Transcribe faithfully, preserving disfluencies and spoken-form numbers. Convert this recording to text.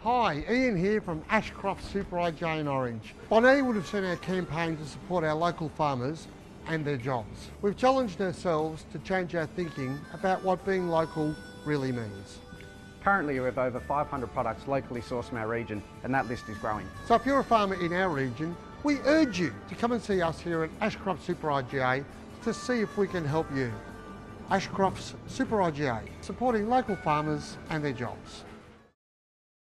Hi, Ian here from Ashcroft Super I J in Orange. By now you would have seen our campaign to support our local farmers and their jobs. We've challenged ourselves to change our thinking about what being local really means. Currently we have over five hundred products locally sourced from our region, and that list is growing. So if you're a farmer in our region, we urge you to come and see us here at Ashcroft Super I J to see if we can help you. Ashcroft's Super I J, supporting local farmers and their jobs.